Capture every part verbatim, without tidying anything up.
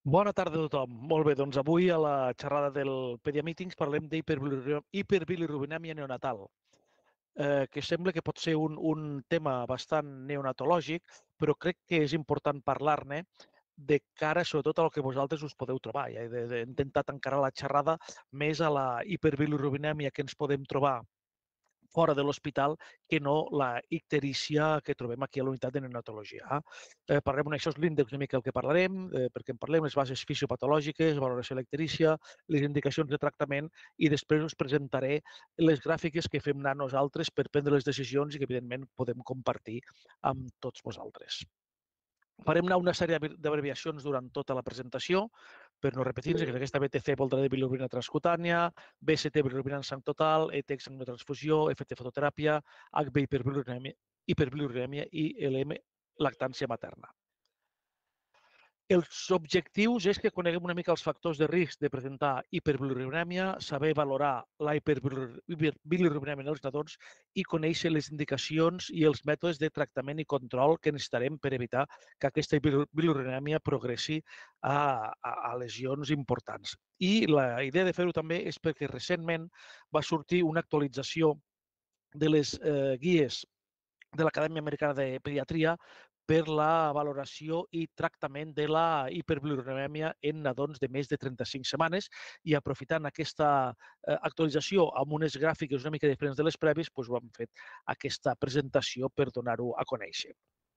Bona tarda a tothom. Molt bé, doncs avui a la xerrada del Pediamítings parlem d'hiperbilirubinèmia neonatal, eh, que sembla que pot ser un, un tema bastant neonatològic, però crec que és important parlar-ne de cara sobretot al que vosaltres us podeu trobar. Ja he, he intentat encarar la xerrada més a la hiperbilirubinèmia que ens podem trobar fora de l'hospital que no la icterícia que trobem aquí a la unitat de neonatologia. Eh, parlem, això és l'índex una mica el que parlarem, eh, perquè en parlem, les bases fisiopatològiques, valoració de l'icterícia, les indicacions de tractament i després us presentaré les gràfiques que fem anar nosaltres per prendre les decisions i que evidentment podem compartir amb tots vosaltres. Farem anar una sèrie d'abreviacions durant tota la presentació, per no repetir-nos, que aquesta B T C vol dir bilirubina transcutània, B S T bilirubina en sang total, E T sanguinotransfusió, F T fototeràpia, H B hiperbilirubinèmia, hiperbilirubinèmia i L M lactància materna. Els objectius és que coneguem una mica els factors de risc de presentar hiperbilirubinèmia, saber valorar la hiperbilirubinèmia en els nadons i conèixer les indicacions i els mètodes de tractament i control que necessitarem per evitar que aquesta bilirubinèmia progressi a, a, a lesions importants. I la idea de fer-ho també és perquè recentment va sortir una actualització de les eh, guies de l'Acadèmia Americana de Pediatria per la valoració i tractament de la hiperbilirubinèmia en nadons de més de trenta-cinc setmanes i aprofitant aquesta actualització amb unes gràfiques una mica diferents de les prèvies, doncs ho hem fet aquesta presentació per donar-ho a conèixer.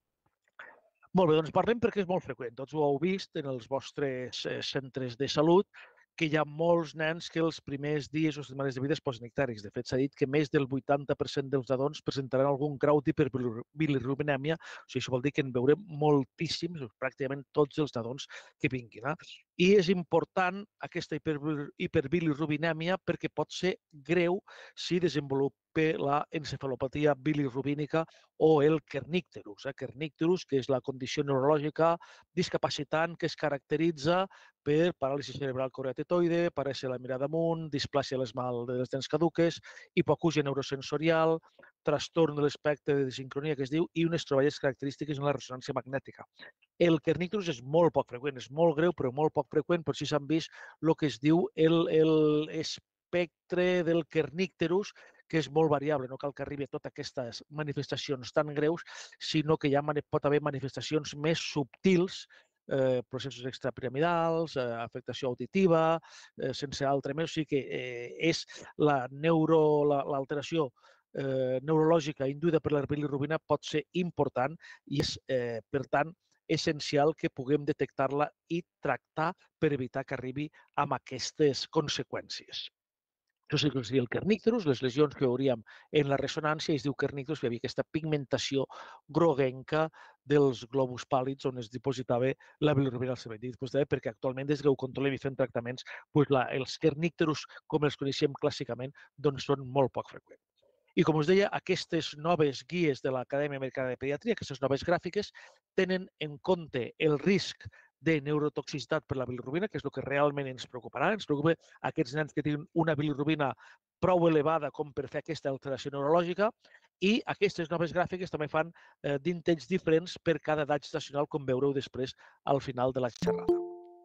Molt bé, doncs parlem perquè és molt freqüent. Tots ho heu vist en els vostres centres de salut, que hi ha molts nens que els primers dies o setmanes de vida es posen ictèrics. De fet, s'ha dit que més del vuitanta per cent dels nadons presentaran algun grau d'hiperbilirubinèmia. O sigui, això vol dir que en veurem moltíssims, pràcticament tots els nadons que vinguin. Eh? I és important aquesta hiperbilirubinèmia perquè pot ser greu si desenvolupa la encefalopatia bilirubínica o el kernicterus. Eh? Kernicterus, que és la condició neurològica discapacitant que es caracteritza per paràlisi cerebral coreatetoide, parèixer la mirada amunt, displàsia a l'esmalt de les dents caduques, hipocúsia neurosensorial, trastorn de l'espectre de desincronia, que es diu, i unes troballes característiques en la ressonància magnètica. El kernicterus és molt poc freqüent, és molt greu, però molt poc freqüent, per si s'han vist el que es diu el, el espectre del kernicterus, que és molt variable, no cal que arribi a totes aquestes manifestacions tan greus, sinó que ja pot haver manifestacions més subtils, eh, processos extrapiramidals, eh, afectació auditiva, eh, sense altre més. O sigui que eh, és la neuro, l'alteració la, eh, neurològica induïda per la bilirubina pot ser important i és, eh, per tant, essencial que puguem detectar-la i tractar per evitar que arribi amb aquestes conseqüències. Això sí que és el kernicterus, les lesions que veuríem en la ressonància, es diu kernicterus, que hi havia aquesta pigmentació groguenca dels globus pàl·lids on es dipositava la bilirubina al cervell. Dipositada perquè actualment, des que ho controlem i fem tractaments, doncs la, els kernicterus, com els coneixem clàssicament, doncs són molt poc freqüents. I com us deia, aquestes noves guies de l'Acadèmia Americana de Pediatria, aquestes noves gràfiques, tenen en compte el risc de neurotoxicitat per la bilirubina, que és el que realment ens preocuparà. Ens preocupa aquests nens que tenen una bilirubina prou elevada com per fer aquesta alteració neurològica, i aquestes noves gràfiques també fan eh, d'intents diferents per cada edat estacional, com veureu després al final de la xerrada.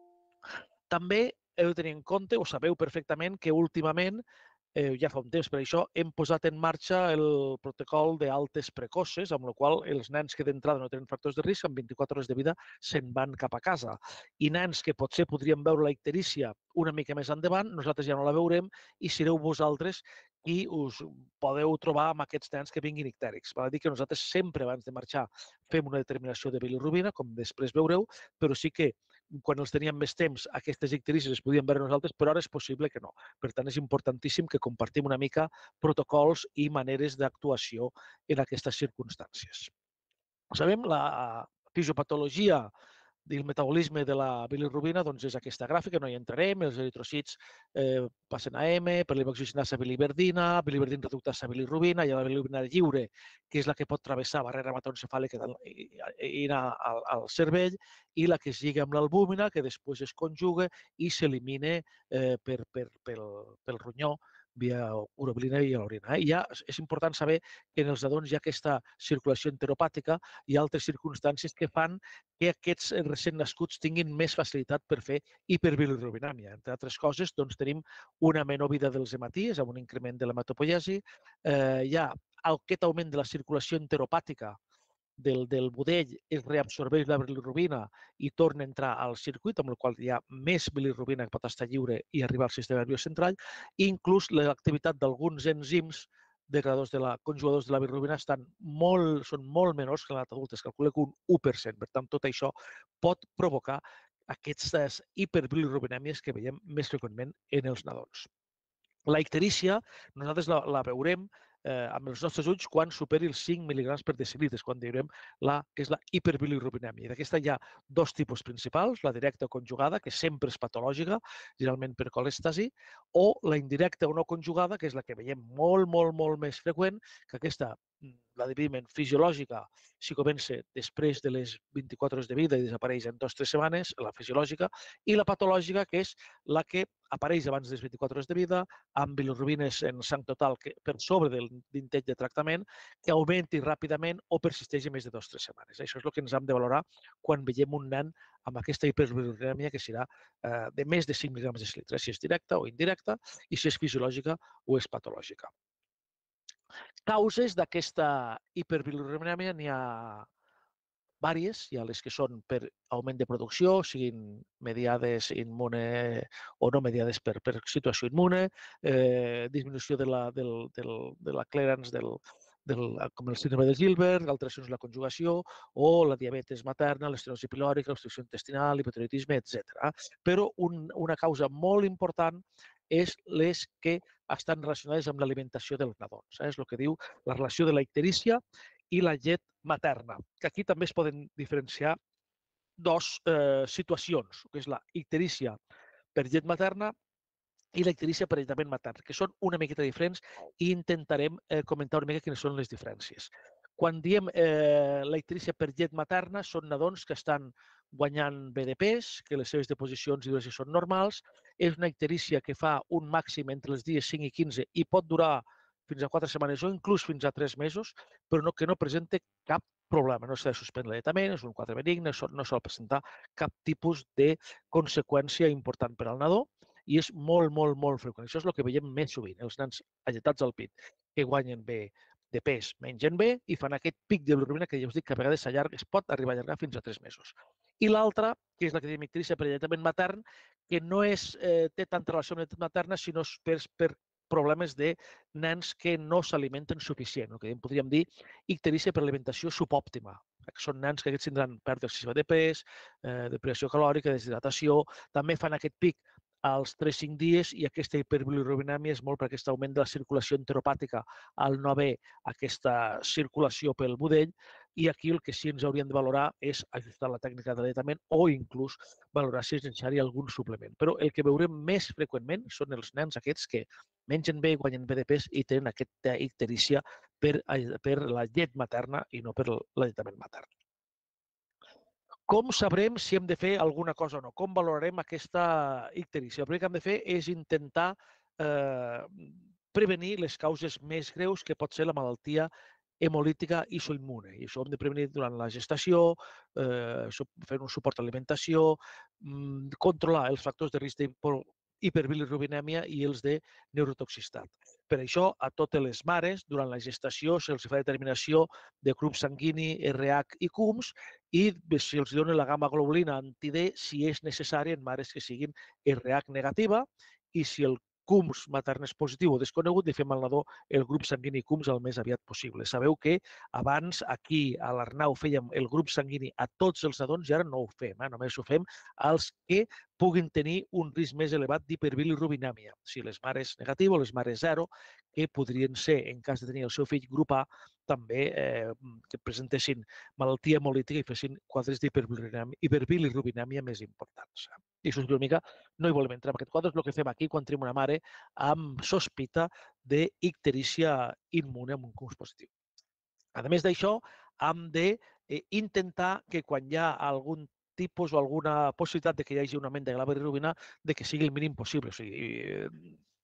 També heu de tenir en compte, o sabeu perfectament, que últimament Eh, ja fa un temps per això, hem posat en marxa el protocol d'altes precoces, amb el qual els nens que d'entrada no tenen factors de risc, en vint-i-quatre hores de vida se'n van cap a casa. I nens que potser podrien veure la icterícia una mica més endavant, nosaltres ja no la veurem i sereu vosaltres qui us podeu trobar amb aquests nens que vinguin ictèrics. Val a dir que nosaltres sempre abans de marxar fem una determinació de bilirubina, com després veureu, però sí que quan els teníem més temps, aquestes icterícies les podíem veure nosaltres, però ara és possible que no. Per tant, és importantíssim que compartim una mica protocols i maneres d'actuació en aquestes circumstàncies. Sabem, la fisiopatologia del metabolisme de la bilirubina doncs és aquesta gràfica, no hi entrarem, els eritròcits eh, passen a M, per l'hidroxigenasa biliverdina, biliverdina reductasa bilirubina, hi ha la bilirubina lliure, que és la que pot travessar barrera hematoencefàlica i anar al, al cervell, i la que es lliga amb l'albúmina, que després es conjuga i s'elimina eh, per, per, pel, pel ronyó via urobilina i a l'orina. I ja és important saber que en els nadons hi ha aquesta circulació enteropàtica i altres circumstàncies que fan que aquests recent nascuts tinguin més facilitat per fer hiperbilirubinàmia. Entre altres coses, doncs, tenim una menor vida dels hematies, amb un increment de l'hematopoiesi, eh, hi ha aquest augment de la circulació enteropàtica del, del budell, es reabsorbeix la bilirubina i torna a entrar al circuit, amb el qual hi ha més bilirubina que pot estar lliure i arribar al sistema nerviós central, i inclús l'activitat d'alguns enzims degradadors de la, conjugadors de la bilirubina estan molt, són molt menors que l'edat adulta, es calcula que un u per cent. Per tant, tot això pot provocar aquestes hiperbilirubinèmies que veiem més freqüentment en els nadons. La icterícia, nosaltres la, la veurem eh, amb els nostres ulls quan superi els cinc mil·ligrams per decilitres, quan veurem la, que és la hiperbilirubinèmia. D'aquesta hi ha dos tipus principals, la directa o conjugada, que sempre és patològica, generalment per colèstasi, o la indirecta o no conjugada, que és la que veiem molt, molt, molt més freqüent, que aquesta, la dividiment fisiològica, si comença després de les vint-i-quatre hores de vida i desapareix en dues o tres setmanes, la fisiològica, i la patològica, que és la que apareix abans de les vint-i-quatre hores de vida, amb bilirubines en sang total que, per sobre del d'intell de tractament, que augmenti ràpidament o persisteixi més de dues o tres setmanes. Això és el que ens hem de valorar quan veiem un nen amb aquesta hiperbilirubèmia que serà eh, de més de cinc mil·ligrams de decilitre, si és directa o indirecta i si és fisiològica o és patològica. Causes d'aquesta hiperbilirubèmia n'hi ha vàries, hi ha les que són per augment de producció, siguin mediades immune o no mediades per, per situació immune, eh, disminució de la, del, del, de la clearance del, del, com el síndrome de Gilbert, alteracions de la conjugació, o la diabetes materna, l'estenosi pilòrica, l'obstrucció intestinal, l'hipotiroidisme, etcètera. Però un, una causa molt important és les que estan relacionades amb l'alimentació dels nadons. Eh? És el que diu la relació de la icterícia i la llet materna, que aquí també es poden diferenciar dos eh, situacions, que és la icterícia per llet materna i la icterícia per alletament matern, que són una miqueta diferents i intentarem eh, comentar una mica quines són les diferències. Quan diem eh, la icterícia per llet materna, són nadons que estan guanyant bé de pes, que les seves deposicions i dosis són normals, és una icterícia que fa un màxim entre els dies cinc i quinze i pot durar fins a quatre setmanes o inclús fins a tres mesos, però no, que no presenta cap problema. No s'ha de suspendre l'alletament, és un quadre benigne, no sol presentar cap tipus de conseqüència important per al nadó i és molt, molt, molt freqüent. Això és el que veiem més sovint, els nens alletats al pit, que guanyen bé de pes, mengen bé i fan aquest pic de bilirubina que ja us dic que a vegades s'allarga, es pot arribar a allargar fins a tres mesos. I l'altra, que és la que diem icterícia per alletament matern, que no és, eh, té tanta relació amb la llet materna, sinó per, per problemes de nens que no s'alimenten suficient, el que podríem dir icterícia per alimentació subòptima. Són nens que aquests tindran pèrdua excessiva de pes, eh, deprivació calòrica, deshidratació, també fan aquest pic als tres a cinc dies i aquesta hiperbilirubinèmia és molt per aquest augment de la circulació enteropàtica al no haver aquesta circulació pel budell i aquí el que sí ens hauríem de valorar és ajustar la tècnica d'alletament o inclús valorar si és necessari algun suplement. Però el que veurem més freqüentment són els nens aquests que mengen bé, guanyen bé de pes i tenen aquesta icterícia per, per la llet materna i no per l'alletament matern. Com sabrem si hem de fer alguna cosa o no? Com valorarem aquesta icterícia? El primer que hem de fer és intentar eh, prevenir les causes més greus que pot ser la malaltia hemolítica isoimmune. I això ho hem de prevenir durant la gestació, eh, fer un suport a l'alimentació, controlar els factors de risc d'hiperbilirubinèmia i els de neurotoxicitat. Per això, a totes les mares, durant la gestació, se'ls fa determinació de grup sanguini, R H i C U M S i si els dona la gamma globulina anti-D si és necessari en mares que siguin R H negativa i si el C U M S matern és positiu o desconegut, li fem al nadó el grup sanguini C U M S el més aviat possible. Sabeu que abans aquí a l'Arnau fèiem el grup sanguini a tots els nadons i ara no ho fem, eh? Només ho fem als que puguin tenir un risc més elevat d'hiperbilirubinèmia. Si les mares negatives o les mares zero, que podrien ser, en cas de tenir el seu fill grup A, també eh, que presentessin malaltia hemolítica i fessin quadres d'hiperbilirubinèmia més importants. I això és una mica, no hi volem entrar en aquest quadre, és el que fem aquí quan tenim una mare amb sospita d'icterícia immune amb un C U M S positiu. A més d'això, hem d'intentar que quan hi ha algun tipus o alguna possibilitat de que hi hagi un augment de la bilirubina, de que sigui el mínim possible. O sigui,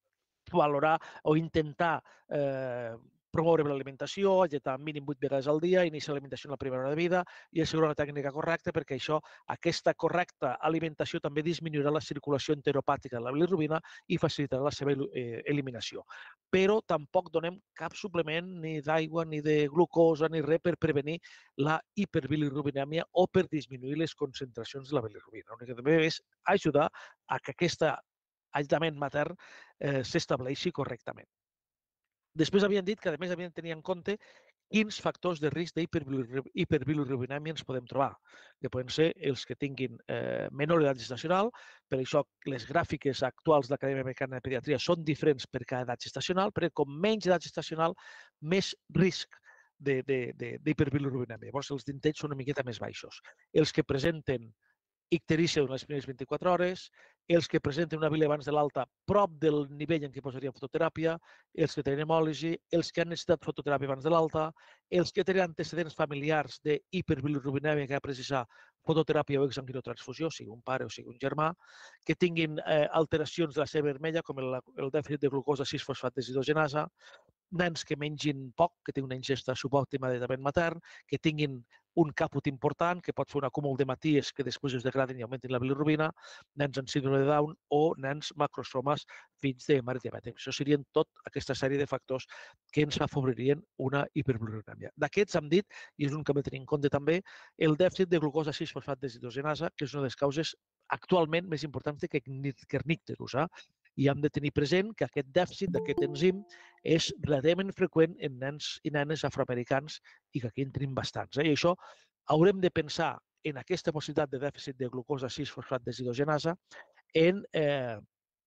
valorar o intentar eh, promoure l'alimentació, alletar mínim vuit vegades al dia, iniciar l'alimentació en la primera hora de vida i assegurar una tècnica correcta perquè això, aquesta correcta alimentació també disminuirà la circulació enteropàtica de la bilirubina i facilitarà la seva eh, eliminació. Però tampoc donem cap suplement ni d'aigua, ni de glucosa, ni res per prevenir la hiperbilirubinèmia o per disminuir les concentracions de la bilirubina. L'únic que també és ajudar a que aquest alletament matern eh, s'estableixi correctament. Després havien dit que, a més, havien de tenir en compte quins factors de risc d'hiperbilirubinèmia ens podem trobar, que poden ser els que tinguin eh, menor edat gestacional. Per això les gràfiques actuals de l'Acadèmia Americana de Pediatria són diferents per cada edat gestacional, perquè com menys edat gestacional, més risc d'hiperbilirubinèmia. Llavors, els dintells són una miqueta més baixos. Els que presenten icterícia durant les primeres vint-i-quatre hores, els que presenten una bile abans de l'alta prop del nivell en què posarien fototeràpia, els que tenen hemòlisi, els que han necessitat fototeràpia abans de l'alta, els que tenen antecedents familiars d'hiperbilirubinèmia que ha de precisar fototeràpia o exsanguinotransfusió, sigui un pare o sigui un germà, que tinguin eh, alteracions de la C vermella, com el, el dèficit de glucosa sis fosfat deshidrogenasa, nens que mengin poc, que tinguin una ingesta subòptima d'alletament matern, que tinguin un caput important, que pot fer un acúmul de maties que després es degraden i augmentin la bilirubina, nens amb síndrome de Down o nens macrosomes fills de mare diabètica. Això serien tota aquesta sèrie de factors que ens afavoririen una hiperbilirubinèmia. D'aquests hem dit, i és un que hem de tenir en compte també, el dèficit de glucosa sis fosfat deshidrogenasa, que és una de les causes actualment més importants de Kernicterus. Eh? I hem de tenir present que aquest dèficit d'aquest enzim és relativament freqüent en nens i nenes afroamericans i que aquí en tenim bastants. Eh? I això haurem de pensar en aquesta possibilitat de dèficit de glucosa sis fosfat deshidrogenasa en eh,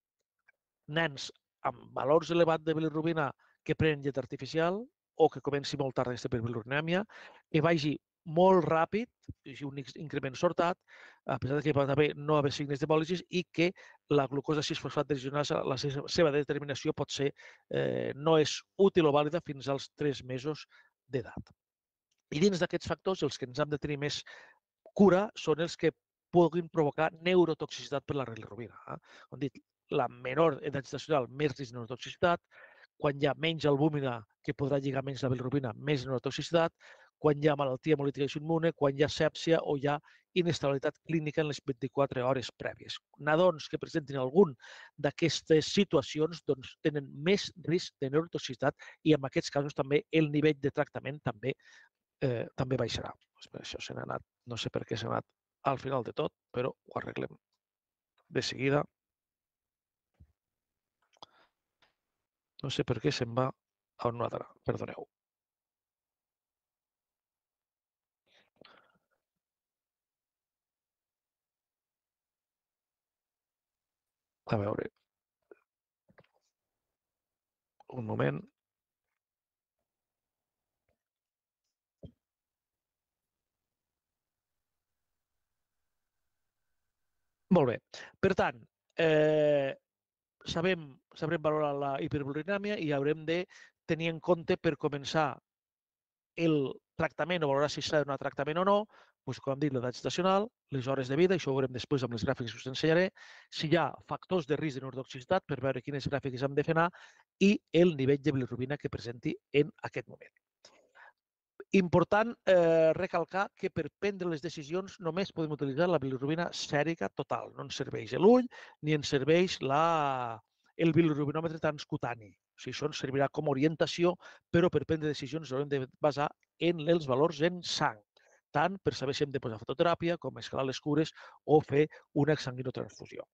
nens amb valors elevats de bilirubina que prenen llet artificial o que comenci molt tard aquesta hiperbilirubinèmia, que vagi molt ràpid, un increment sortat, a pesar que pot haver no haver signes d'hemòlisis i que la glucosa sis fosfat deshidrogenasa, la seva determinació pot ser, eh, no és útil o vàlida fins als tres mesos d'edat. I dins d'aquests factors, els que ens hem de tenir més cura són els que puguin provocar neurotoxicitat per la bilirubina. Eh? Com dit, la menor edat gestacional, més risc de neurotoxicitat, quan hi ha menys albúmina, que podrà lligar menys la bilirubina, més neurotoxicitat, quan hi ha malaltia hemolítica immune, quan hi ha sèpsia o hi ha inestabilitat clínica en les vint-i-quatre hores prèvies. Nadons que presentin algun d'aquestes situacions doncs, tenen més risc de neurotoxicitat i en aquests casos també el nivell de tractament també, eh, també baixarà. Per això se n'ha anat, no sé per què s'ha anat al final de tot, però ho arreglem de seguida. No sé per què se'n va a una altra, perdoneu. A veure. Un moment. Molt bé. Per tant, eh, sabem, sabrem valorar la hiperbilirubinèmia i haurem de tenir en compte per començar el tractament o valorar si s'ha de donar tractament o no, doncs, com hem dit, l'edat gestacional, les hores de vida, això ho veurem després amb les gràfiques que us ensenyaré, si hi ha factors de risc de neurotoxicitat per veure quines gràfiques hem de fer anar i el nivell de bilirubina que presenti en aquest moment. Important eh, recalcar que per prendre les decisions només podem utilitzar la bilirubina sèrica total. No ens serveix l'ull ni ens serveix la, el bilirubinòmetre transcutani. O sigui, això ens servirà com a orientació, però per prendre decisions ens haurem de basar en els valors en sang, tant per saber si hem de posar fototeràpia com escalar les cures o fer una exsanguinotransfusió.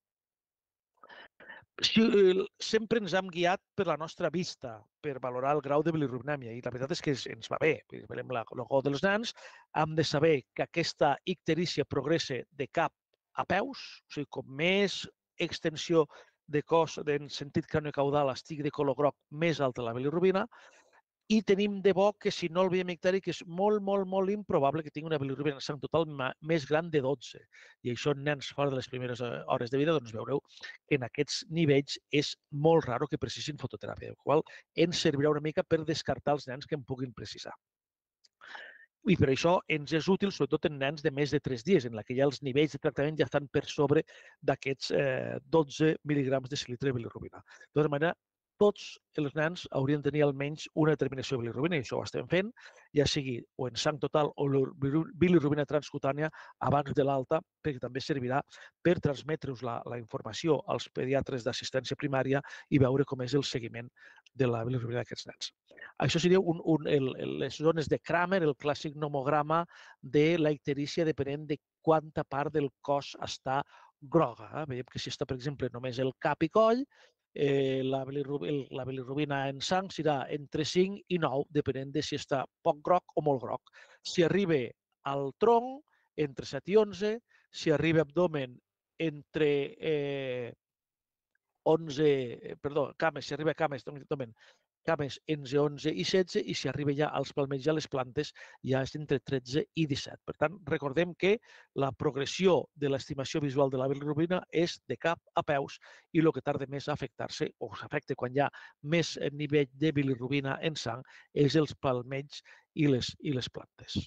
Sempre ens hem guiat per la nostra vista, per valorar el grau de bilirubinèmia, i la veritat és que ens va bé. Veiem el gol dels nens, hem de saber que aquesta icterícia progressa de cap a peus, o sigui, com més extensió de cos en sentit craniocaudal estigui de color groc, més alta la bilirubina, i tenim de bo que si no el veiem ictèric és molt, molt, molt improbable que tingui una bilirubina en sang total més gran de dotze. I això en nens fora de les primeres hores de vida, doncs veureu que en aquests nivells és molt raro que precisin fototeràpia, el qual ens servirà una mica per descartar els nens que en puguin precisar. I per això ens és útil, sobretot en nens de més de tres dies, en què ja els nivells de tractament ja estan per sobre d'aquests eh, dotze mil·ligrams de litre de bilirubina. De tota manera, tots els nens haurien de tenir almenys una determinació de bilirrubina, i això ho estem fent, ja sigui o en sang total o bilirrubina transcutània abans de l'alta, perquè també servirà per transmetre-us la, la informació als pediatres d'assistència primària i veure com és el seguiment de la bilirrubina d'aquests nens. Això seria un, un, el, les zones de Kramer, el clàssic nomograma de la icterícia depenent de quanta part del cos està groga. Eh? Veiem que si està, per exemple, només el cap i coll, Eh, la, bilirrubina, la bilirrubina en sang serà entre cinc i nou, depenent de si està poc groc o molt groc. Si arriba al tronc, entre set i onze, si arriba a abdomen, entre eh, onze, perdó, cames, si arriba a cames, abdomen, cames entre onze i setze, i si arriba ja als palmells i a les plantes ja és entre tretze i disset. Per tant, recordem que la progressió de l'estimació visual de la bilirrubina és de cap a peus, i el que tarda més a afectar-se, o s'afecta quan hi ha més nivell de bilirrubina en sang, és els palmells i les, i les plantes.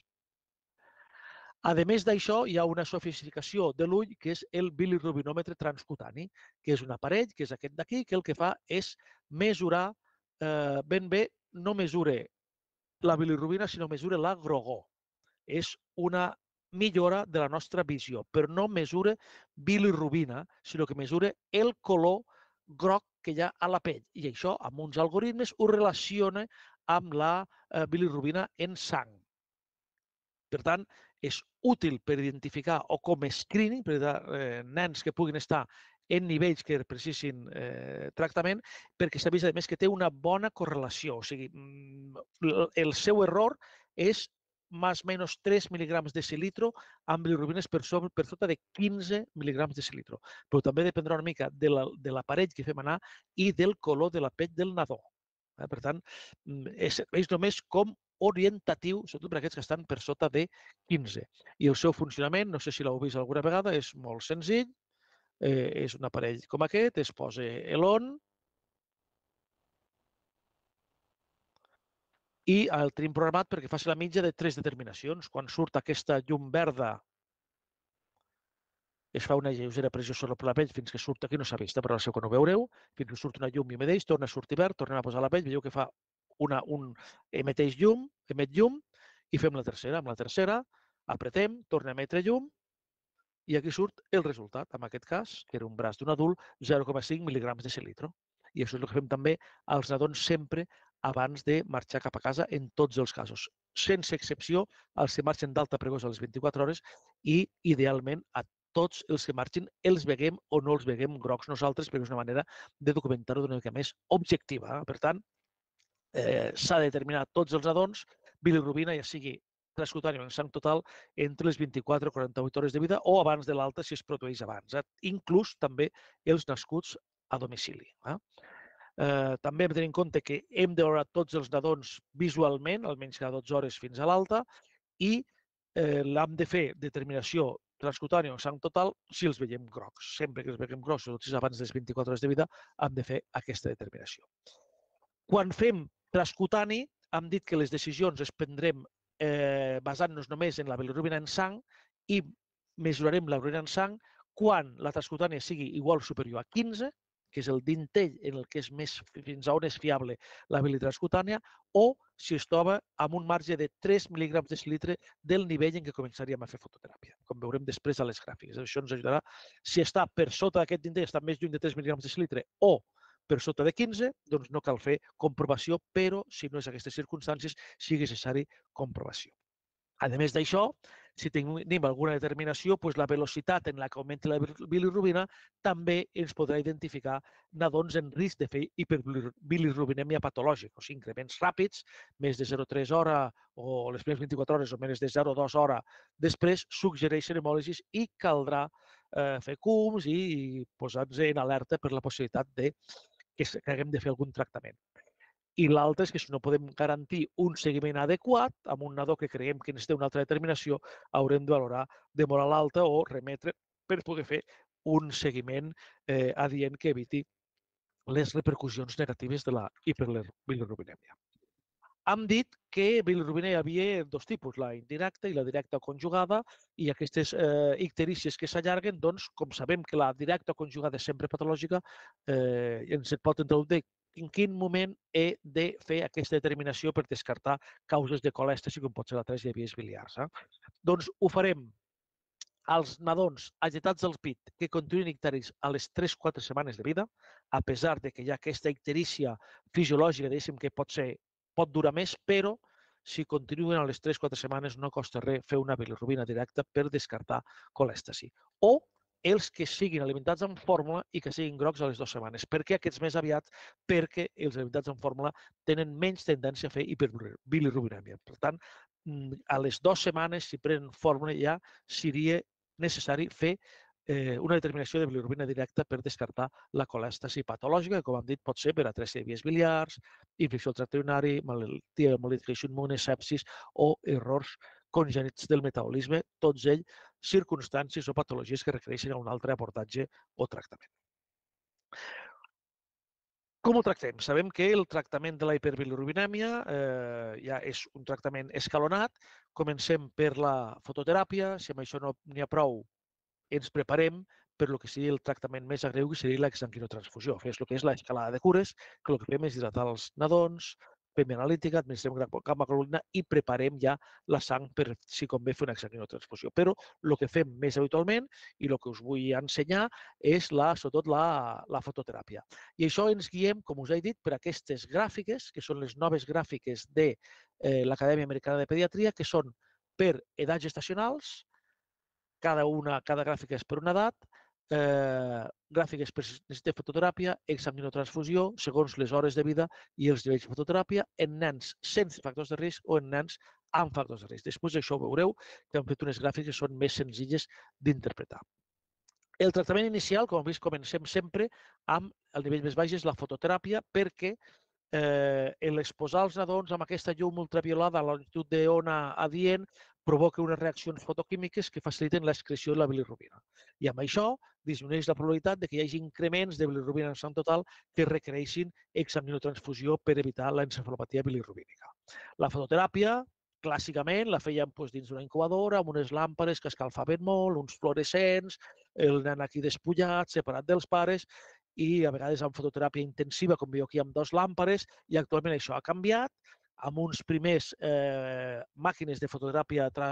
A més d'això, hi ha una sofisticació de l'ull, que és el bilirrubinòmetre transcutani, que és un aparell, que és aquest d'aquí, que el que fa és mesurar eh, ben bé, no mesura la bilirrubina, sinó mesura la grogor. És una millora de la nostra visió, però no mesura bilirrubina, sinó que mesura el color groc que hi ha a la pell. I això, amb uns algoritmes, ho relaciona amb la eh, bilirrubina en sang. Per tant, és útil per identificar o com a screening per a eh, nens que puguin estar en nivells que precisin eh, tractament, perquè s'ha vist, a més, que té una bona correlació. O sigui, el seu error és més o menys tres mil·ligrams de cilitro amb bilirrubines per, sobre, per sota de quinze mil·ligrams de cilitro. Però també dependrà una mica de l'aparell que fem anar i del color de la pell del nadó. Per tant, és, és només com orientatiu, sobretot per aquests que estan per sota de quinze. I el seu funcionament, no sé si l'heu vist alguna vegada, és molt senzill. Eh, és un aparell com aquest, es posa l'on i el tenim programat perquè faci la mitja de tres determinacions. Quan surt aquesta llum verda, es fa una lleugera pressió sobre la pell fins que surt, aquí no s'ha vist, però això quan ho veureu, fins que surt una llum i mateix, torna a sortir verd, tornem a posar la pell, veieu que fa una, un, emeteix llum, emet llum, i fem la tercera. Amb la tercera apretem, torna a emetre llum, i aquí surt el resultat. En aquest cas, que era un braç d'un adult, zero coma cinc mil·ligrams de cilitro. I això és el que fem també als nadons sempre abans de marxar cap a casa en tots els casos. Sense excepció, els que marxen d'alta precoç a les vint-i-quatre hores i, idealment, a tots els que marxin els veguem o no els veguem grocs nosaltres, perquè és una manera de documentar-ho d'una mica més objectiva. Per tant, eh, s'ha de determinar tots els nadons bilirrubina, ja sigui transcutània o en sang total, entre les vint-i-quatre i quaranta-vuit hores de vida o abans de l'alta si es produeix abans, eh? Inclús també els nascuts a domicili. Eh? Eh, també hem de tenir en compte que hem de veure tots els nadons visualment, almenys cada dotze hores fins a l'alta, i eh, l'hem de fer determinació transcutània o sang total si els veiem grocs. Sempre que els veiem grocs, sobretot si és abans de les vint-i-quatre hores de vida, hem de fer aquesta determinació. Quan fem transcutani, hem dit que les decisions les prendrem eh, basant-nos només en la bilirrubina en sang i mesurarem la bilirrubina en sang quan la transcutània sigui igual o superior a quinze, que és el dintell en el que és més, fins a on és fiable la bilitranscutània, o si es troba amb un marge de tres mil·ligrams de cilindre del nivell en què començaríem a fer fototeràpia, com veurem després a les gràfiques. Això ens ajudarà. Si està per sota d'aquest dintell, està més lluny de tres mil·ligrams de cilindre o per sota de quinze, doncs no cal fer comprovació, però si no és aquestes circumstàncies, sigui necessari comprovació. A més d'això, si tenim alguna determinació, doncs la velocitat en la que augmenti la bilirrubina també ens podrà identificar nadons en risc de fer hiperbilirubinèmia patològica, o sigui, increments ràpids, més de zero coma tres hora o les primeres vint-i-quatre hores o menys de zero coma dos hora després, suggereixen hemòlisis i caldrà eh, fer cums i posar-nos en alerta per la possibilitat de que haguem de fer algun tractament. I l'altre és que si no podem garantir un seguiment adequat amb un nadó que creiem que necessita una altra determinació, haurem de valorar de morar l'alta o remetre per poder fer un seguiment eh, adient que eviti les repercussions negatives de la hiperbilirubinèmia. Hem dit que bilirubina hi havia dos tipus, la indirecta i la directa conjugada, i aquestes eh, icterícies que s'allarguen, doncs, com sabem que la directa conjugada és sempre patològica, eh, ens pot entrar un dubte en quin moment he de fer aquesta determinació per descartar causes de colèstasi, com pot ser la tres de vies biliars. Eh? Doncs ho farem als nadons agitats del pit que continuen icteris a les tres quatre setmanes de vida, a pesar de que hi ha aquesta icterícia fisiològica, diguéssim, que pot, ser, pot durar més, però si continuen a les tres quatre setmanes no costa res fer una bilirrubina directa per descartar colèstasi. O els que siguin alimentats en fórmula i que siguin grocs a les dues setmanes. Per què aquests més aviat? Perquè els alimentats en fórmula tenen menys tendència a fer hiperbilirubinèmia. Per tant, a les dues setmanes, si prenen fórmula, ja seria necessari fer eh, una determinació de bilirubina directa per descartar la colèstasi patològica, que, com hem dit, pot ser per atrèsia de vies biliars, infecció del tracte urinari, malaltia hemolítica immune, sepsis o errors congènits del metabolisme, tots ells circumstàncies o patologies que requereixen un altre abordatge o tractament. Com ho tractem? Sabem que el tractament de la hiperbilirubinèmia eh, ja és un tractament escalonat. Comencem per la fototeràpia. Si amb això no n'hi ha prou, ens preparem per el que seria el tractament més agreu, que seria l'exsanguinotransfusió. Fes el que és l'escalada de cures, que el que fem és hidratar els nadons, fem analítica, administrem gamma globulina i preparem ja la sang per, si convé, fer una exsanguinotransfusió. Però el que fem més habitualment i el que us vull ensenyar és la, sobretot la, la fototeràpia. I això ens guiem, com us he dit, per aquestes gràfiques, que són les noves gràfiques de eh, l'Acadèmia Americana de Pediatria, que són per edats gestacionals, cada una, cada gràfica és per una edat, eh, gràfiques per necessitat de fototeràpia, exsanguinotransfusió, segons les hores de vida i els nivells de fototeràpia, en nens sense factors de risc o en nens amb factors de risc. Després d'això veureu que hem fet unes gràfiques que són més senzilles d'interpretar. El tractament inicial, com hem vist, comencem sempre amb el nivell més baix, és la fototeràpia, perquè eh, l'exposar els nadons amb aquesta llum ultraviolada a la longitud d'ona adient provoca unes reaccions fotoquímiques que faciliten l'excreció de la bilirrubina. I amb això disminueix la probabilitat de que hi hagi increments de bilirrubina en sang total que requereixin examinotransfusió per evitar l'encefalopatia bilirrubínica. La fototeràpia, clàssicament, la fèiem doncs, dins d'una incubadora, amb unes làmpades que escalfaven molt, uns fluorescents, el nen aquí despullat, separat dels pares, i a vegades amb fototeràpia intensiva, com veieu aquí amb dos làmpades, i actualment això ha canviat amb uns primers eh, màquines de fototeràpia tra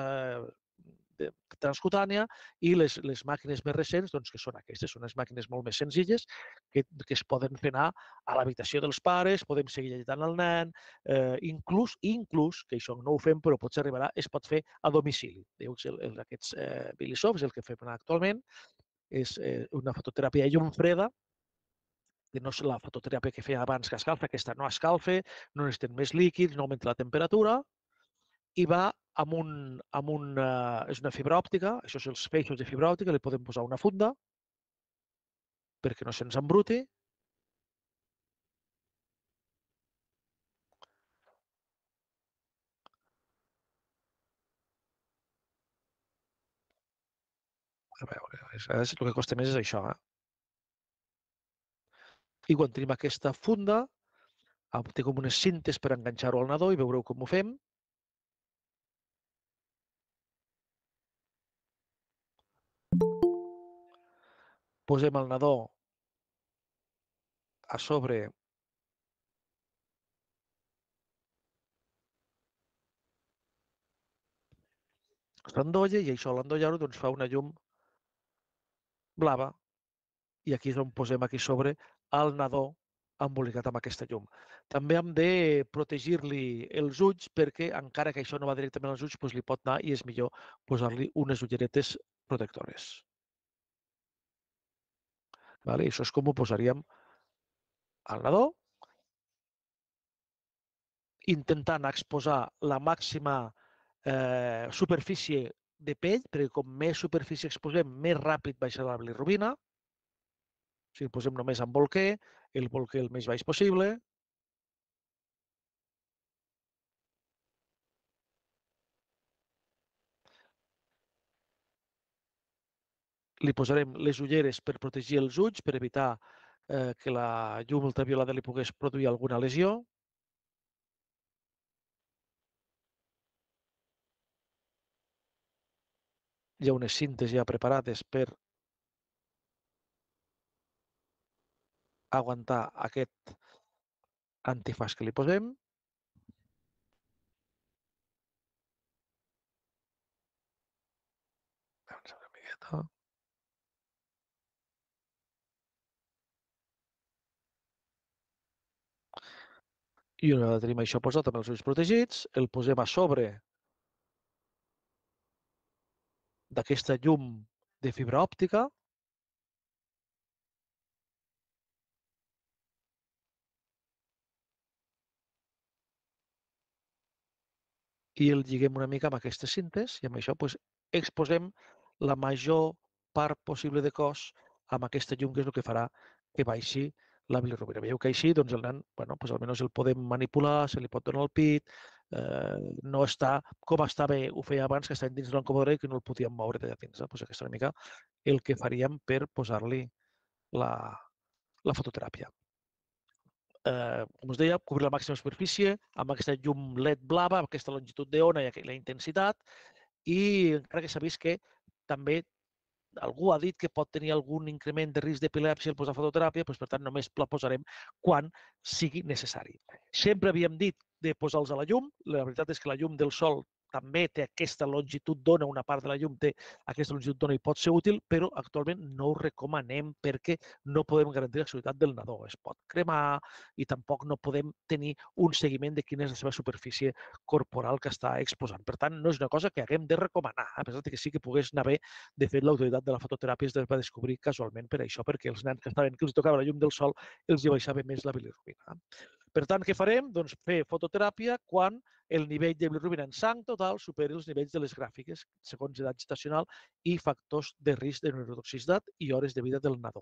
de, transcutània i les, les màquines més recents, doncs, que són aquestes, són unes màquines molt més senzilles que, que es poden fer anar a l'habitació dels pares, podem seguir agitant el nen, eh, inclús, inclús, que això no ho fem però potser arribarà, es pot fer a domicili. Diu que el, el, aquests eh, Bilisov és el que fem actualment, és eh, una fototeràpia a llum freda, que no és la fototeràpia que feia abans que escalfa, aquesta no escalfa, no necessiten més líquids, no augmenta la temperatura, i va amb un, amb un, uh, és una fibra òptica, això és els feixos de fibra òptica, li podem posar una funda perquè no se'ns embruti. A veure, és, és, el que costa més és això. Eh? I quan tenim aquesta funda, té com unes cintes per enganxar-ho al nadó i veureu com ho fem. Posem el nadó a sobre l'endolla i això, l'endollar-ho, doncs fa una llum blava. I aquí és on posem aquí sobre el nadó embolicat amb aquesta llum. També hem de protegir-li els ulls perquè, encara que això no va directament als ulls, doncs li pot anar i és millor posar-li unes ulleretes protectores. Vale? I això és com ho posaríem al nadó, intentant exposar la màxima eh, superfície de pell, perquè com més superfície exposem, més ràpid baixarà la bilirrubina. Si el posem només amb bolquer, el bolquer el més baix possible. Li posarem les ulleres per protegir els ulls, per evitar eh, que la llum ultraviolada li pogués produir alguna lesió. Hi ha unes cintes ja preparades per aguantar aquest antifàs que li posem. Una miqueta. I una vegada tenim això posat amb els ulls protegits, el posem a sobre d'aquesta llum de fibra òptica i el lliguem una mica amb aquestes cintes i amb això doncs, exposem la major part possible de cos amb aquesta llum, que és el que farà que baixi la bilirrubina. Veieu que així doncs, el nen, bueno, doncs, almenys el podem manipular, se li pot donar el pit, eh, no està com estava, ho feia abans, que estava dins de l'encomodador i que no el podíem moure d'allà dins. Eh? Doncs aquesta és una mica el que faríem per posar-li la, la fototeràpia. Eh, com us deia, cobrir la màxima superfície amb aquesta llum L E D blava, amb aquesta longitud d'ona i la intensitat, i encara que s'ha vist que també algú ha dit que pot tenir algun increment de risc d'epilèpsia al posar fototeràpia, doncs, per tant, només la posarem quan sigui necessari. Sempre havíem dit de posar-los a la llum. La veritat és que la llum del sol també té aquesta longitud d'ona, una part de la llum té aquesta longitud d'ona i pot ser útil, però actualment no ho recomanem perquè no podem garantir la seguretat del nadó. Es pot cremar i tampoc no podem tenir un seguiment de quina és la seva superfície corporal que està exposant. Per tant, no és una cosa que haguem de recomanar, a pesar que sí que pogués anar bé. De fet, l'autoritat de la fototeràpia es va descobrir casualment per això, perquè els nens que estaven que els tocava la llum del sol els hi baixava més la bilirrubina. Per tant, què farem? Doncs fer fototeràpia quan el nivell de bilirrubina en sang total superi els nivells de les gràfiques, segons edat gestacional i factors de risc de neurotoxicitat i hores de vida del nadó.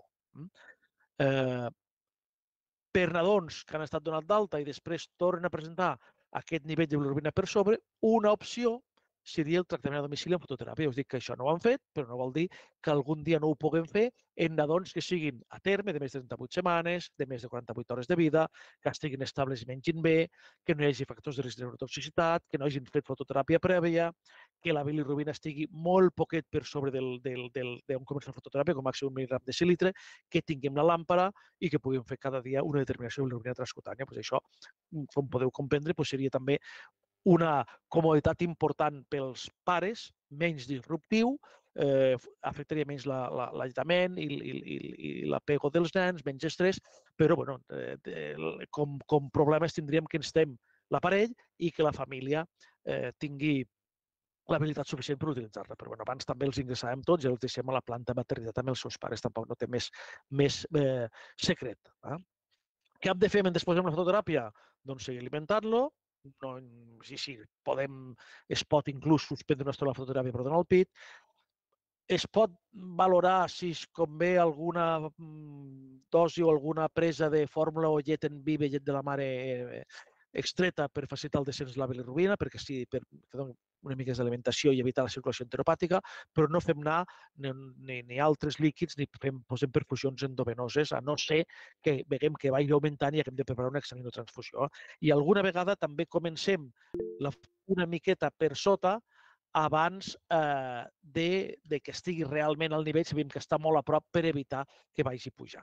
Eh, per nadons que han estat donat d'alta i després tornen a presentar aquest nivell de bilirrubina per sobre, una opció seria el tractament a domicili amb fototeràpia. Us dic que això no ho han fet, però no vol dir que algun dia no ho puguem fer en nadons que siguin a terme de més de trenta-vuit setmanes, de més de quaranta-vuit hores de vida, que estiguin estables i mengin bé, que no hi hagi factors de risc de neurotoxicitat, que no hagin fet fototeràpia prèvia, que la bilirrubina estigui molt poquet per sobre del, del, del, d'un començar fototeràpia, com màxim un mil·ligram de decilitre, que tinguem la làmpara i que puguem fer cada dia una determinació de bilirrubina transcutània. Pues això, com podeu comprendre, pues seria també una comoditat important pels pares, menys disruptiu, eh, afectaria menys l'alletament la, i, i, i l'apego dels nens, menys estrès, però bueno, eh, com, com problemes tindríem que ens estem l'aparell i que la família eh, tingui l'habilitat suficient per utilitzar-la. Però bueno, abans també els ingressàvem tots i els deixem a la planta de maternitat amb els seus pares, tampoc no té més, més eh, secret. Eh? Què hem de fer mentre posem la fototeràpia? Doncs seguir alimentant-lo. No, sí, sí, podem, es pot inclús suspendre una estona la fototeràpia per donar el pit. Es pot valorar si es convé alguna dosi o alguna presa de fórmula o llet en viva, llet de la mare extreta per facilitar el descens de la bilirrubina, perquè sí, per fer una mica d'alimentació i evitar la circulació enteropàtica, però no fem anar ni, ni, ni altres líquids ni fem, posem perfusions endovenoses, a no ser que veiem que vagi augmentant i haguem de preparar una examinotransfusió. I alguna vegada també comencem la, una miqueta per sota abans eh, de, de que estigui realment al nivell, sabem que està molt a prop per evitar que vagi pujant.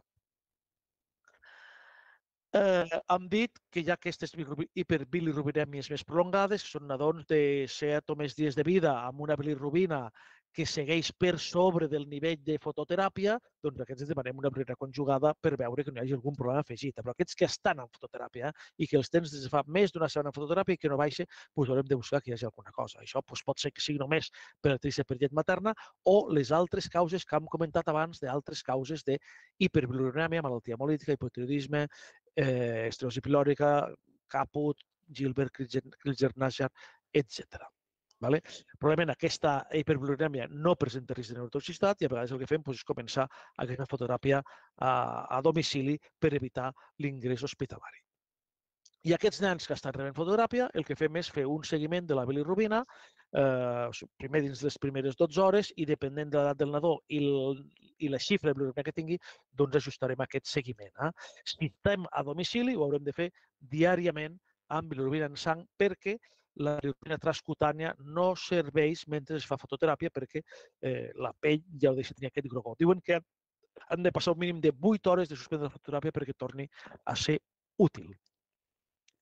Eh, hem dit que hi ha aquestes hiperbilirubinèmies més prolongades, que són nadons de set o més dies de vida amb una bilirrubina que segueix per sobre del nivell de fototeràpia, doncs aquests demanem una bilirrubina conjugada per veure que no hi hagi algun problema afegit. Però aquests que estan en fototeràpia eh, i que els tens des de fa més d'una setmana en fototeràpia i que no baixa, doncs haurem de buscar que hi hagi alguna cosa. Això doncs, pot ser que sigui només per la per llet materna o les altres causes que hem comentat abans d'altres causes d'hiperbilirubinèmia, malaltia hemolítica, hipotiroidisme, eh, esterosi pilòrica, Caput, Gilbert, Kriller-Najar, etcètera. Vale? Probablement aquesta hiperbilirurinèmia no presenta risc de neurotoxicitat i a vegades el que fem doncs, és començar aquesta fototeràpia a, a domicili per evitar l'ingrés hospitalari. I aquests nens que estan rebent fototeràpia, el que fem és fer un seguiment de la bilirrubina, eh, primer dins les primeres dotze hores i depenent de l'edat del nadó i, el, i la xifra de bilirrubina que tingui, doncs ajustarem aquest seguiment. Eh? Si estem a domicili, ho haurem de fer diàriament amb bilirrubina en sang perquè la bilirrubina transcutània no serveix mentre es fa fototeràpia perquè eh, la pell ja ho deixa tenir aquest grogó. Diuen que han de passar un mínim de vuit hores de suspendre la fototeràpia perquè torni a ser útil.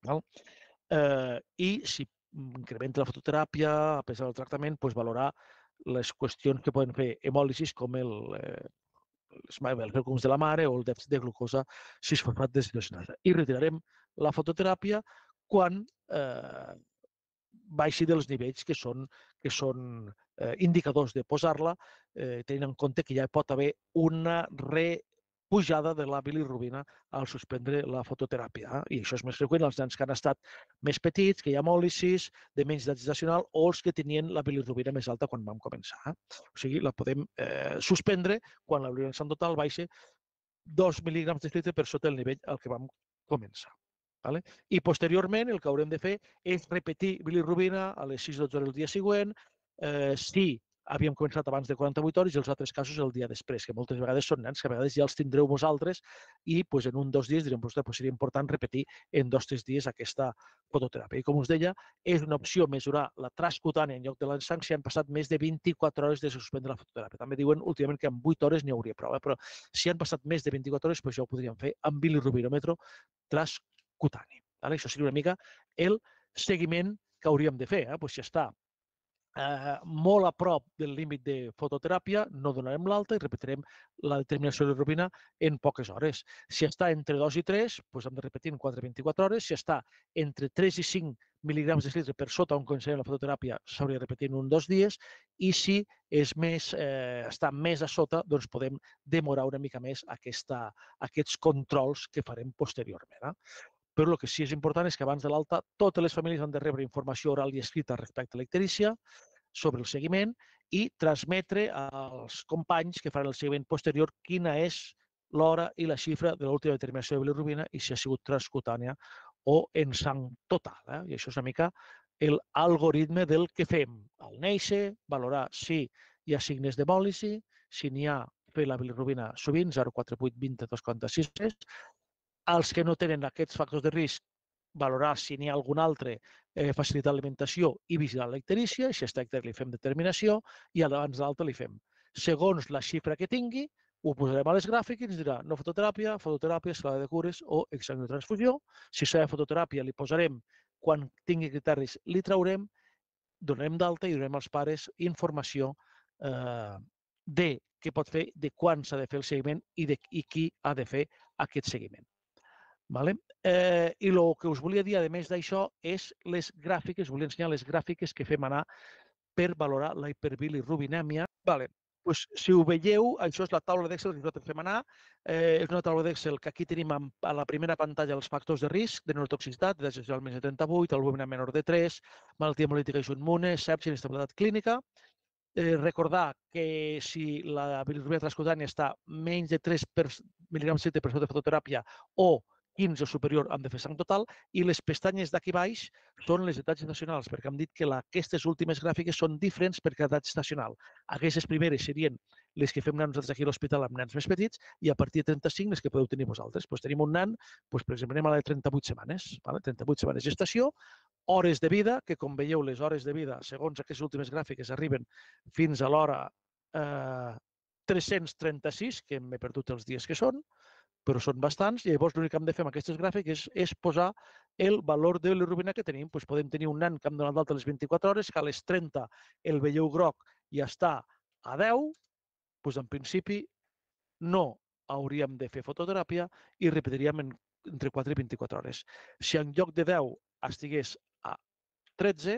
I si incrementa la fototeràpia, a pesar del tractament, valorar les qüestions que poden fer hemòlisis com el els rècums de la mare o el dèficit de glucosa sis fosfat deshidrogenasa. I retirarem la fototeràpia quan eh, baixi dels nivells que són, que són eh, indicadors de posar-la, eh, tenint en compte que ja pot haver una repujada de la bilirrubina al suspendre la fototeràpia. Eh? I això és més freqüent als nens que han estat més petits, que hi ha hemòlisis, de menys edat gestacional, o els que tenien la bilirrubina més alta quan vam començar. Eh? O sigui, la podem eh, suspendre quan la bilirrubina total baixa dos mil·lígrams de litre per sota del nivell al que vam començar. Vale? I posteriorment el que haurem de fer és repetir bilirrubina a les sis dotze hores del dia següent, eh, si havíem començat abans de quaranta-vuit hores i els altres casos el dia després, que moltes vegades són nens que a vegades ja els tindreu vosaltres i pues, en un o dos dies direm que pues, seria important repetir en dos o tres dies aquesta fototeràpia. I com us deia, és una opció mesurar la transcutània en lloc de l'ensang si han passat més de vint-i-quatre hores de suspendre la fototeràpia. També diuen últimament que en vuit hores n'hi hauria prou, eh? Però si han passat més de vint-i-quatre hores, pues, ja ho podríem fer amb bilirubinòmetre transcutani. Vale? Això seria una mica el seguiment que hauríem de fer. Eh? Pues si està eh, molt a prop del límit de fototeràpia, no donarem l'alta i repetirem la determinació de bilirubina en poques hores. Si està entre dos i tres, doncs hem de repetir en quatre a vint-i-quatre hores. Si està entre tres i cinc mil·lígrams de litre per sota on començarem la fototeràpia, s'hauria de repetir en un o dos dies. I si és més, eh, està més a sota, doncs podem demorar una mica més aquesta, aquests controls que farem posteriorment. Eh? Però el que sí que és important és que abans de l'alta totes les famílies han de rebre informació oral i escrita respecte a l'icterícia sobre el seguiment i transmetre als companys que faran el seguiment posterior quina és l'hora i la xifra de l'última determinació de bilirubina i si ha sigut transcutània o en sang total. Eh? I això és una mica l'algoritme del que fem al néixer, valorar si hi ha signes d'hemòlisi, si n'hi ha, fer la bilirubina sovint, zero coma quaranta-vuit vint dos quaranta-sis, els que no tenen aquests factors de risc, valorar si n'hi ha algun altre, eh, facilitar l'alimentació i vigilar la icterícia, si està ictèric li fem determinació i abans de l'alta li fem. Segons la xifra que tingui, ho posarem a les gràfiques i ens dirà no fototeràpia, fototeràpia, escalada de cures o exsanguinotransfusió. Si s'ha de fototeràpia, li posarem, quan tingui criteris, li traurem, donarem d'alta i donarem als pares informació eh, de què pot fer, de quan s'ha de fer el seguiment i, de, i qui ha de fer aquest seguiment. Vale? Eh, I el que us volia dir, a més d'això, és les gràfiques, volia ensenyar les gràfiques que fem anar per valorar la hiperbilirubinèmia. Vale. Pues, si ho veieu, això és la taula d'Excel que nosaltres fem anar. Eh, és una taula d'Excel que aquí tenim a la primera pantalla els factors de risc de neurotoxicitat, edat gestacional més de trenta-vuit, albúmina menor de tres, malaltia hemolítica i immune, sepsi i inestabilitat clínica. Eh, recordar que si la bilirubina transcutània està menys de tres mil·lígrams per sota de fototeràpia o quinze o superior han de fer sang total i les pestanyes d'aquí baix són les edats gestacionals, perquè hem dit que la, aquestes últimes gràfiques són diferents per cada edat gestacional. Aquestes primeres serien les que fem nosaltres aquí a l'hospital amb nens més petits i a partir de trenta-cinc les que podeu tenir vosaltres. Pues tenim un nen, pues, per exemple, anem a la de trenta-vuit setmanes, vale? trenta-vuit setmanes de gestació, hores de vida, que com veieu les hores de vida, segons aquestes últimes gràfiques, arriben fins a l'hora eh, tres-cents trenta-sis, que m'he perdut els dies que són, però són bastants, i llavors l'únic que hem de fer amb aquestes gràfiques és, és posar el valor de bilirubina que tenim. Pues podem tenir un nen que hem donat d'alta a les vint-i-quatre hores, que a les trenta el veieu groc i està a deu, pues en principi no hauríem de fer fototeràpia i repetiríem en, entre quatre i vint-i-quatre hores. Si en lloc de deu estigués a tretze,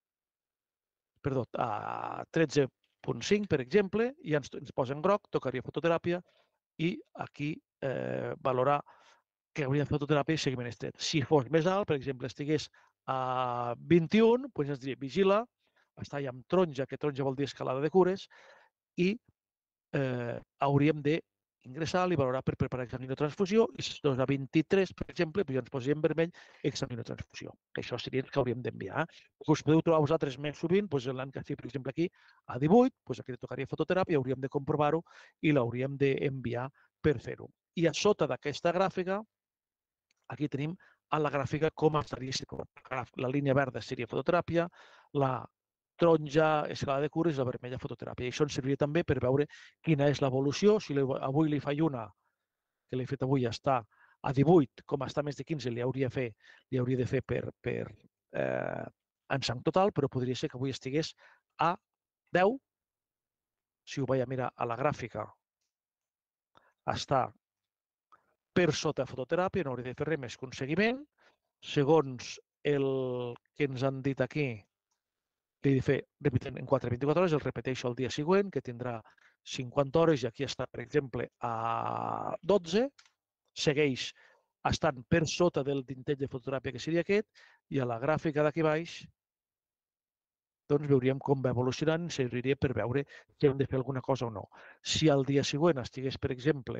perdó, a tretze coma cinc, per exemple, i ens, ens posa en groc, tocaria fototeràpia i aquí eh, valorar que hauria de fer fototeràpia i seguiment estret. Si fos més alt, per exemple, estigués a vint-i-un, doncs ens diria vigila, està ja amb taronja, que taronja vol dir escalada de cures, i eh, hauríem d'ingressar i valorar per preparar examinotransfusió, i si és a vint-i-tres, per exemple, doncs ja ens posaria en vermell examinotransfusió. Això seria el que hauríem d'enviar. Us podeu trobar vosaltres més sovint, doncs l'any que estic, per exemple, aquí a divuit, doncs aquí tocaria fototeràpia, hauríem de comprovar-ho i l'hauríem d'enviar per fer-ho. I a sota d'aquesta gràfica, aquí tenim a la gràfica com estaria situat. La línia verda seria fototeràpia, la taronja, escalada de cures i la vermella fototeràpia. I això ens serviria també per veure quina és l'evolució. Si avui li faig una, que l'he fet avui, ja està A divuit, com està més de quinze, li hauria, fer, li hauria de fer per, per eh, en sang total, però podria ser que avui estigués a deu. Si ho vaig a mirar a la gràfica, està per sota de fototeràpia, no hauria de fer res més que un seguiment. Segons el que ens han dit aquí, li he de fer repetent en quatre a vint-i-quatre hores, el repeteixo el dia següent, que tindrà cinquanta hores, i aquí està, per exemple, a dotze, segueix estant per sota del dintet de fototeràpia, que seria aquest, i a la gràfica d'aquí baix, doncs veuríem com va evolucionant, serviria per veure si hem de fer alguna cosa o no. Si al dia següent estigués, per exemple,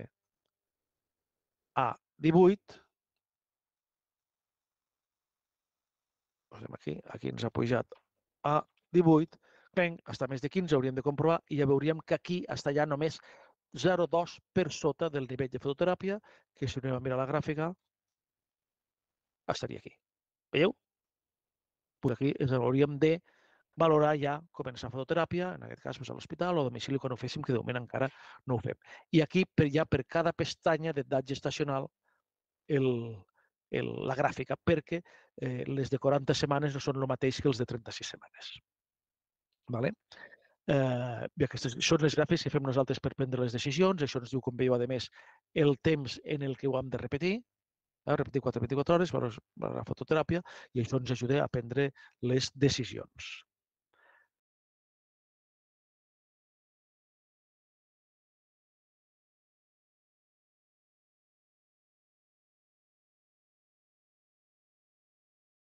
a divuit, posem aquí, aquí ens ha pujat a divuit, venc, està més de quinze, hauríem de comprovar, i ja veuríem que aquí està ja només zero coma dos per sota del nivell de fototeràpia, que si anem a mirar la gràfica, estaria aquí. Veieu? Pues aquí ens hauríem de valorar ja començar fototeràpia, en aquest cas a l'hospital o a domicili quan ho féssim, que de moment encara no ho fem. I aquí ja per cada pestanya d'edat gestacional el, el, la gràfica, perquè eh, les de quaranta setmanes no són el mateix que els de trenta-sis setmanes. Vale? Eh, I aquestes són les gràfiques que fem nosaltres per prendre les decisions. Això ens diu, com veieu, a més, el temps en el que ho hem de repetir, eh, repetir quatre a vint-i-quatre hores per la fototeràpia, i això ens ajuda a prendre les decisions.